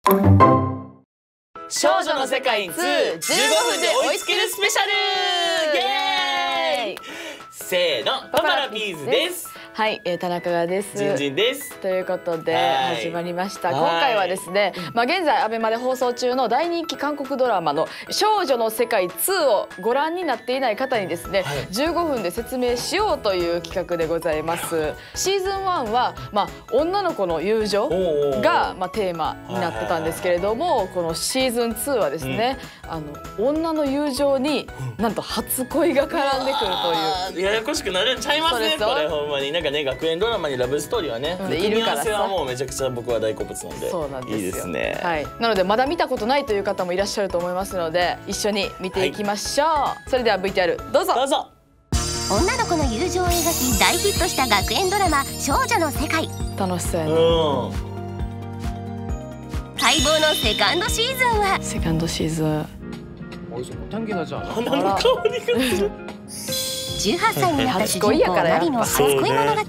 少女の世界2 15分で追いつけるスペシャルイエーイ。せーの、パパラピーズです。 はい、田中がです。 ジンジンです。 ということで始まりました。今回はですね、現在アベマで放送中の大人気韓国ドラマの少女の世界2をご覧になっていない方にですね、15分で説明しようという企画でございます。シーズン1は女の子の友情がテーマになってたんですけれども、このシーズン2はですね、女の友情になんと初恋が絡んでくるという。 ややこしくなるんちゃいますね。これほんまになんかね、学園ドラマにラブストーリーはね、組み合わせはもうめちゃくちゃ僕は大好物なんで。 そうなんですよ。 いいですね。 はい。なのでまだ見たことないという方もいらっしゃると思いますので、一緒に見ていきましょう。それでは VTR どうぞ。 どうぞ。 女の子の友情を描き大ヒットした学園ドラマ「少女の世界」。 楽しそうやね。 待望のセカンドシーズンはセカンドシーズン。 花の香りがする。 18歳になった主人公ナリの初恋物語。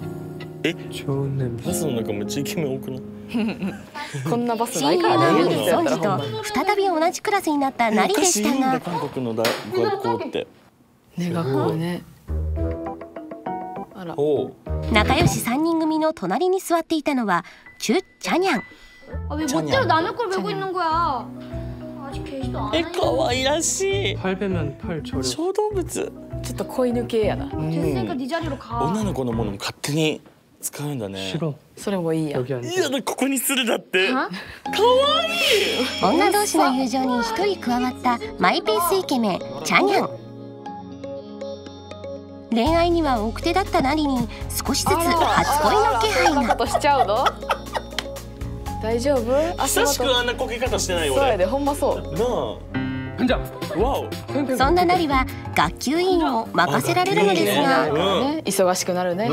バスの中めっちゃイケメン多くない？ こんなバス親友ないからね。 のソンジと再び同じクラスになったナリでしたが、 韓国の学校ってね、学校ね。あら。 仲良し3人組の隣に座っていたのはチュ・チャニャン。 왜 멋대로 남의 걸 메고 있는 거야? 아직 개시도 안 해. 可愛らしい。 팔 베면 팔 저려. 小動物。 ちょっと子犬系やな。 됐으니까 네 자리로 가. 女の子のものも勝手に使うんだね。 싫어. それもいいや。 여기 앉아. いやだ、ここにするだって。可愛い。 女同士の友情に1人加わったマイペースイケメンチャニャン。恋愛には奥手だったナリに少しずつ初恋の気配が。 としちゃうの？大丈夫？ 久しくあんなこけ方してないよそうや俺。 で、ほんまそう。 なあ。わお。 そんなナリは学級委員を任せられるのですが、 ね、忙しくなるね。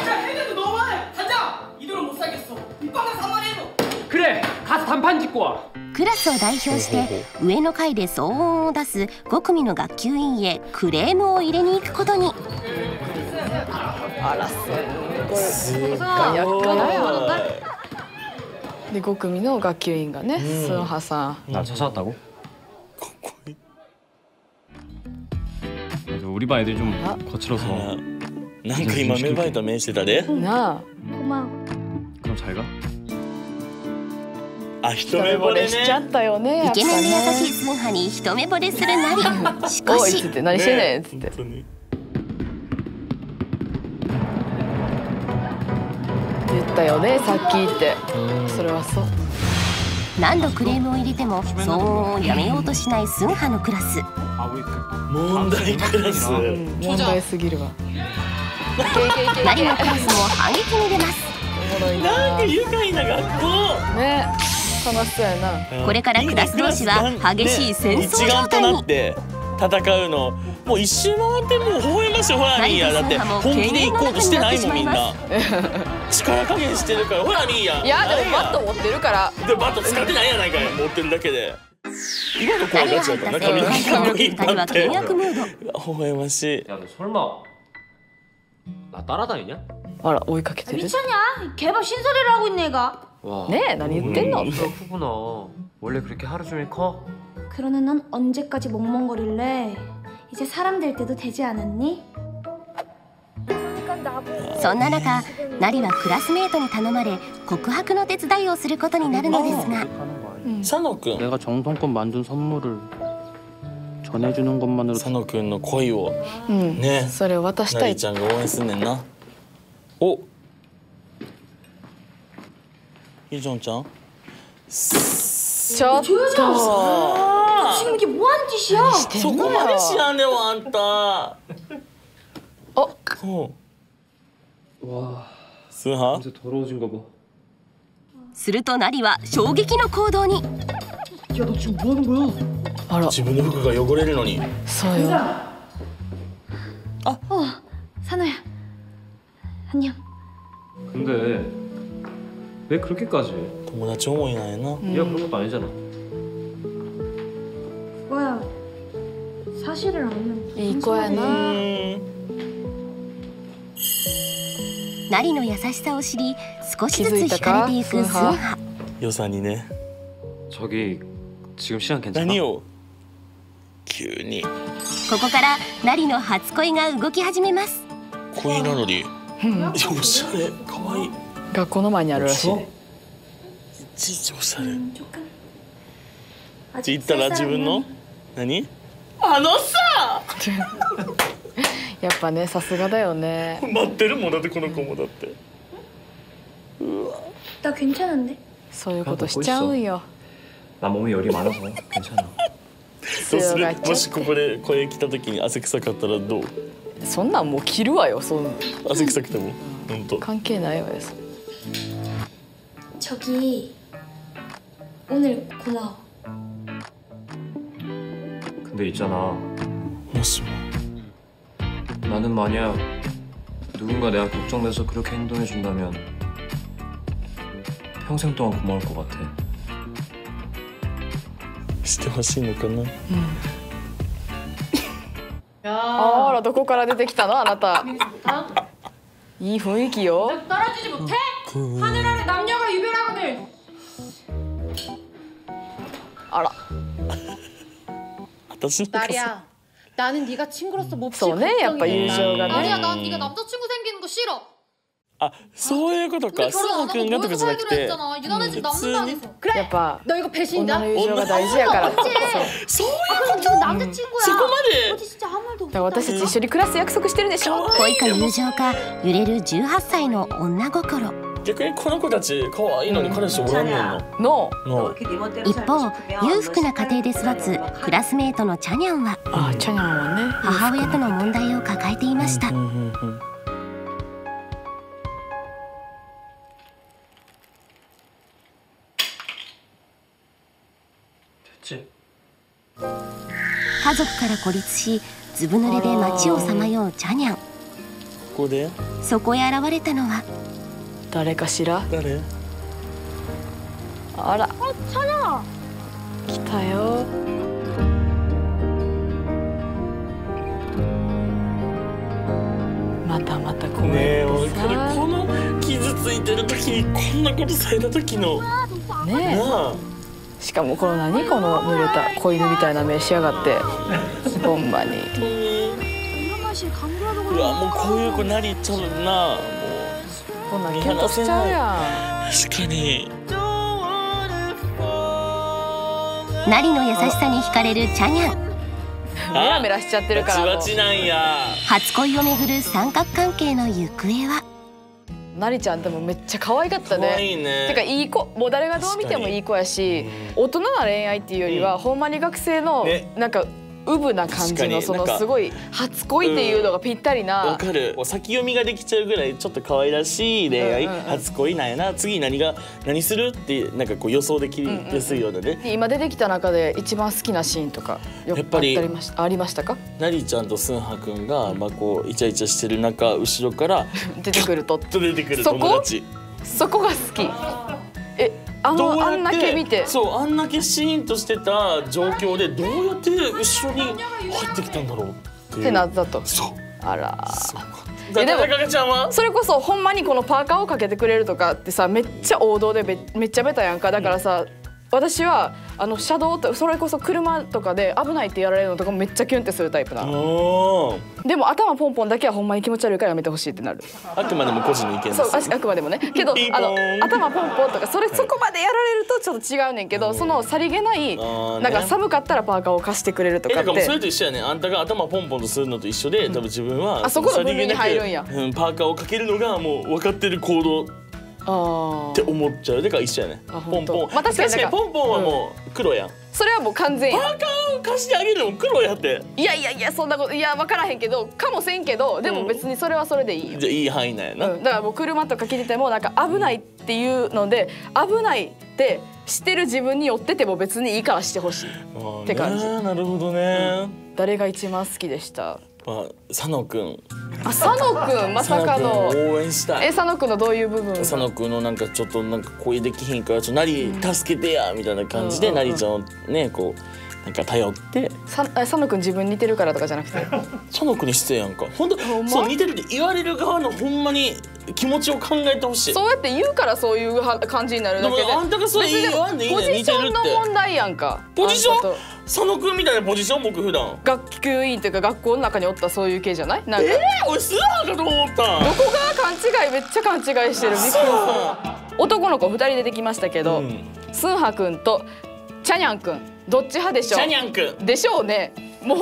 그래, 가서 단판 짓고 와. クラスを代表して上の階で騒音を出す5組の学級委員へクレームを入れに行くことに。 あら、すごい。厄介だよ。で、5組の学級委員がね、スンハさん。 날 찾아왔다고? かっこいい。 우리 반 애들이 좀 거칠어서. なんか今芽生えた目してたで。 なあ。 고마워. 그럼 잘 가. あ、一目惚れしちゃね。 ったよね。 イケメンで優しいスンハに一目惚れするナリ。しかおいっしつって何してんねんっつって。言ったよね、さっきって。それはそう。 何度クレームを入れても騒音をやめようとしないスンハのクラス。 問題クラス。 問題すぎるわ。 ナリのクラスも反撃に出ます。 なんか愉快な学校。 ね、楽しそうやな。 これからクラス同士は激しい戦争状態に。 一丸となって戦うの。もう一周回ってもう微笑ましい。ほらミーヤだって本気で行こうとしてないもんみんな。力加減してるから。ほらミーヤ。 いやでもバット持ってるから。 でバット使ってないやないかよ。持ってるだけで。今の子はガチだったな。髪の毛引っ張って。微笑ましい。 야, 너 설마 나 따라다니냐? あら、追いかけてる。 미쳤냐? 개밥 신소리를 하고 있네 얘가. 와. ねえ、何言ってんの？ 크구나. 원래 그렇게 하루 종일 커? 그러는 넌 언제까지 멍멍거릴래? 이제 사람 될 때도 되지 않았니? そんな中、ナリはクラスメートに頼まれ告白の手伝いをすることになるのですが、 佐野くん。 내가 정성껏 만든 선물을 전해주는 것만으로 佐野くんの恋をね、 それを渡したい。 ナリちゃんが応援すんねんな。お、イジョンちゃん。 ちょっと。 지금 이게 뭐하는 짓이야? そこまで知らんねわあんた。お、 와, スンハ。 이제 더러워진 거 봐. するとナリは衝撃の行動に。 야, 너 지금 뭐 하는 거야? あら、 自分の服が汚れるのに。 そうよ。 산호야. 안녕. 근데 왜 그렇게까지 해? 友達思いなんやな。 네가 그런 것도 아니잖아. 뭐야? 사실을 알면 いい子やな。 ナリの優しさを知り少しずつ惹かれていくスンハ。 良さにね。 저기 지금 시간 괜찮아? 何を急にここからナリの初恋が動き始めます。 恋なのにおしゃれかわいい学校の前にあるらしい。 いちいちおしゃれって言ったら自分の何あのさやっぱねさすがだよね。 待ってるもんだってこの子もだって 나 괜찮은데? そういうことしちゃうんよ。 나 몸에 열이 많아서 괜찮아. どうするもしここで声来た時に汗臭かったらどうそんなんもう切るわよ。そんな汗臭くても本当関係ないわよ。 저기 오늘 고마워. 근데 있잖아. もしも 나는 만약 누군가 내가 걱정돼서 그렇게 행동해준다면 평생 동안 고마울 것 같아. してほしいのかなあらどこから出てきたのあなた。いい雰囲気よ。 떨어지지 못해? 하늘 아래 남녀가 유별하거늘. あら。 私の 나리야, 나는 네가 친구로서 몹시 そうねやっぱ友情がね。 나리야, 난 네가 남자친구 생기는 거 싫어. あそういうことか 우리 スノ 결혼 안 ー君 하고 がとかじゃな 모여서 く 살기로 て 했잖아. 유난히 집 무슨 남는다면서. や 그래, っぱ 너 이거 배신이다? 女の友情が大事やから。そう。 そういう 그럼 지금 남자친구야. そこまで 어디 진짜 아무 말도 だから私たち一緒に暮らす約束してるでしょ。 恋か友情か揺れる18歳の女心。 逆にこの子たち可愛いのに彼氏おらんねんのの。 の一方、裕福な家庭で育つクラスメートのチャニャンはあチャニャンはね。 母親との問題を抱えていました。 됐지? 家族から孤立しずぶ濡れで街をさまようチャニャン。 ここでそこへ現れたのは誰かしら。 誰あら。チャニャン。来たよ。またまたこうねえやっわかるてさ。 この傷ついてる時にこんなことされた時のねえ。 なあしかもこの何この濡れた子犬みたいな目しやがってほんまに。 うわもうこういう子なりちゃうなもこんなんキュンとしちゃうやう確かにナリの優しさに惹かれるチャニャン。 ん。メラメラしちゃってるから。 バチバチなんや初恋をめぐる三角関係の行方は。 なりちゃんでもめっちゃ可愛かったね。 可愛いねてかいい子、もう誰がどう見てもいい子やし、大人な恋愛っていうよりは、ほんまに学生のねなんかウブな感じのそのすごい初恋っていうのがぴったりな。 わかる先読みができちゃうぐらいちょっと可愛らしい恋愛初恋なんやな次何するってなんかこう予想できやすいようなね今出てきた中で一番好きなシーンとかやっぱりありましたか？ なりちゃんとスンハくんがまあこうイチャイチャしてる中後ろから出てくると出てくるそこ友達そこが好き。あんだけ見てそうあんだけシーンとしてた状況でどうやって後ろに入ってきたんだろうっていうってなったと。 そうあら。 でもでも高ちゃんはそれこそほんまにこのパーカーをかけてくれるとかってさめっちゃ王道でめっちゃベタやんか。だからさ、私は車道とそれこそ車とかで危ないってやられるのとかもめっちゃキュンってするタイプなの。でも頭ポンポンだけはほんまに気持ち悪いからやめてほしいってなる。 あくまでも個人の意見ですそうあくまでもねけどピンポーン頭ポンポンとかそこまでやられるとちょっと違うねんけど、そのさりげないなんか寒かったらパーカーを貸してくれるとかってだからそれと一緒やねあんたが頭ポンポンとするのと一緒で、多分自分はあそこの分類に入るんやパーカーをかけるのがもう分かってる行動って思っちゃうだから一緒やねポンポン、 まあ確かにポンポンはもう黒やん、 それはもう完全やパーカーを貸してあげるのも黒やって。 いやそんなこと分からへんけどかもせんけどでも別にそれはそれでいいよ。 じゃあいい範囲なんやな、 だからもう車とか聞いててもなんか危ないっていうので危ないってしてる自分に寄ってても別にいいからしてほしいって感じ。 なるほどね、 誰が一番好きでした？ 佐野くん。 佐野くんまさかの応援したい。 佐野くんのどういう部分？ 佐野くんのなんかちょっとなんか恋できひんからなり助けてやみたいな感じでなりちゃんをねこうなんか頼って佐野くん自分似てるからとかじゃなくて佐野くんに失礼やんか。ほんとそう似てるって言われる側のほんまに気持ちを考えてほしい。 そうやって言うからそういう感じになるだけで。 でもあんたがそう言わんでいいねん。 ポジションの問題やんか。 ポジション佐野くんみたいなポジション僕普段学級委員っていうか学校の中におったそういう系じゃない？なんか俺スーハーかと思った。 どこが勘違いめっちゃ勘違いしてる。男の子2人出てきましたけど、スンハくんとチャニャンくんどっち派でしょう？ チャニャンくんでしょうね。もう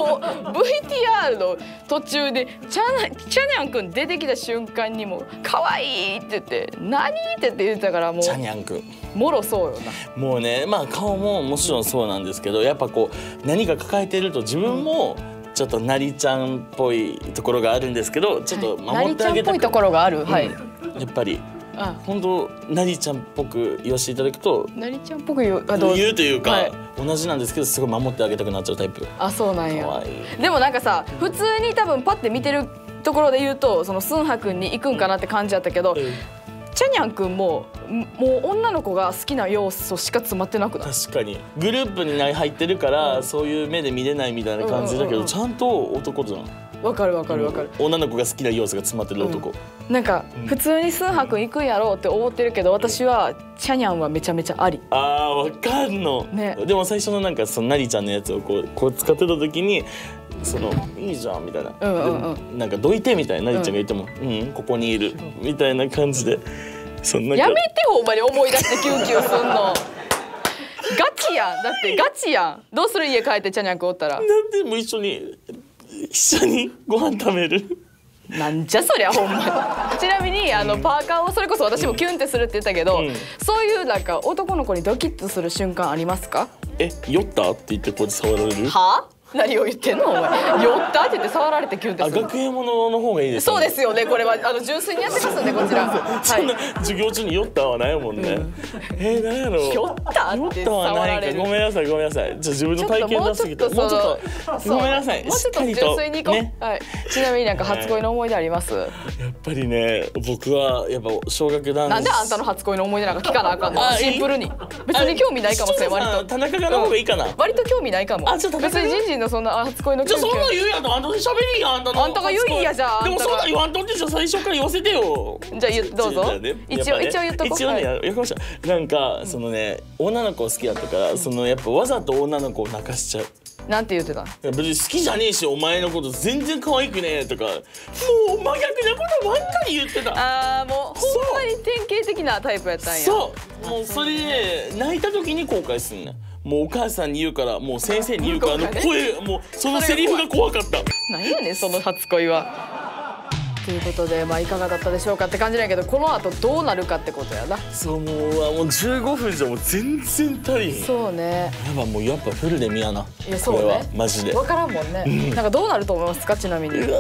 VTR の途中でチャニャンくん出てきた瞬間にもう可愛いって言って何って言ってたからもうチャニャンくんもろそうよな。 もうねまあ顔ももちろんそうなんですけどやっぱこう何か抱えてると自分もちょっとなりちゃんっぽいところがあるんですけどちょっと守ってあげたく、 なりちゃんっぽいところがある、はい、 やっぱり本当なりちゃんっぽく言わせていただくとなりちゃんっぽく言うというか、はい、同じなんですけどすごい守ってあげたくなっちゃうタイプ。 あ、そうなんや。 かわいい。 でもなんかさ普通に多分パッて見てるところで言うとそのスンハくんに行くんかなって感じやったけど、チャニャンくんもう女の子が好きな要素しか詰まってなくない？ 確かにグループに入ってるから、そういう目で見れないみたいな感じだけど、ちゃんと男じゃん。 わかるわかるわかる。 女の子が好きな要素が詰まってる男、 なんか普通にスンハくん行くんやろうって思ってるけど私はチャニャンはめちゃめちゃあり。 あーわかんの、ね、でも最初のなんかそのなりちゃんのやつをこう使ってた時にそのいいじゃんみたいな、なんかどいてみたいななりちゃんが言ってもここにいるみたいな感じでそんなやめてほんまに思い出してキュンキュンすんの。ガチやんだってガチやん。どうする家帰ってチャニャンくんおったら。 なんでも一緒にご飯食べる。 なんじゃそりゃほんまに。ちなみにパーカーをそれこそ私もキュンってするって言ったけど、そういうなんか男の子にドキッとする瞬間ありますか？ 酔ったって言ってこうやって触られる？ は？何を言ってんのお前。酔ったって言って触られてキュンってする。 学園ものの方がいいです。 そうですよね。これは純粋にやってますんでこちら。 そんな授業中に酔ったはないもんね。何やろ。 酔ったって触られる。 ごめんなさいごめんなさい。自分の体験出しすぎてもうちょっとごめんなさい。 もうちょっと純粋にいこう。はい。ちなみになんか初恋の思い出あります？ やっぱりね僕はやっぱ小学男子。 なんであんたの初恋の思い出なんか聞かなあかんの？シンプルに。別に興味ないかもしれん割と。 田中がの方がいいかな。 割と興味ないかも。別にジンジンのそんな初恋の。 じゃあそんな言うやんとあんたで喋りやんあんたが言うんやじゃあ。 でもそんな言わんとってじゃ最初から言わせてよ。 じゃあどうぞ。一応言っとこう。 一応ねやりました。なんかそのね女の子好きだったからそのやっぱわざと女の子を泣かしちゃう。 なんて言ってた？ 別に好きじゃねえしお前のこと全然可愛くねえとかもう真逆なことばっかり言ってた。 ああもうほんまに典型的なタイプやったんや。 そうもうそれで泣いた時に後悔すんねん。もうお母さんに言うからもう先生に言うから声もうそのセリフが怖かった。 何やねんその初恋は。ということでいかがだったでしょうかって感じなんやけどこの後どうなるかってことやな。 そうもう15分じゃもう全然足りん。 そうね。 やっぱフルで見やな。 いやそうね。 これはマジで。 分からんもんね。なんかどうなると思いますかちなみに。 チ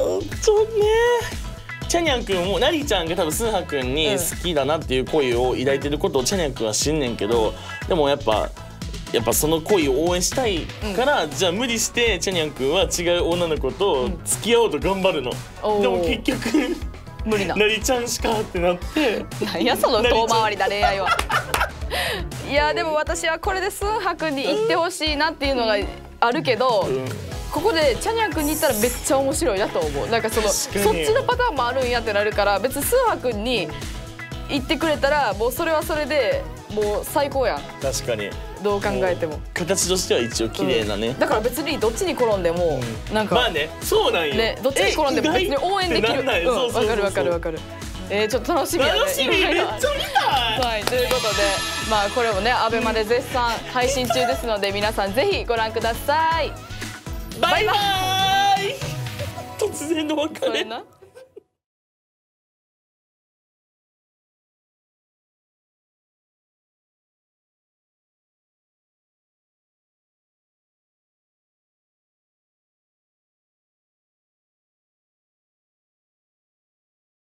ャニャンくんもなりちゃんが多分スンハくんに好きだなっていう恋を抱いてることをチャニャンくんは知んねんけどでもやっぱその恋を応援したいから、じゃあ無理してチャニャンくんは違う女の子と付き合おうと頑張るの、でも結局無理ななりちゃんしかってなってなんやその遠回りな恋愛は。いやでも私はこれでスンハくんに行ってほしいなっていうのがあるけど、ここでチャニャンくんに行ったらめっちゃ面白いなと思う。なんかそっちのパターンもあるんやってなるから別にスンハくんに行ってくれたらもうそれはそれでもう最高やん。 確かにどう考えても形としては一応綺麗なね、 だから別にどっちに転んでもなんかまあねそうなんよねどっちに転んでも別に応援できる。わかるわかるわかる。ちょっと楽しみやね。 楽しみめっちゃ見たい。 はいということでこれもねアベマで絶賛配信中ですので皆さんぜひご覧ください。 バイバイ。突然の別れ。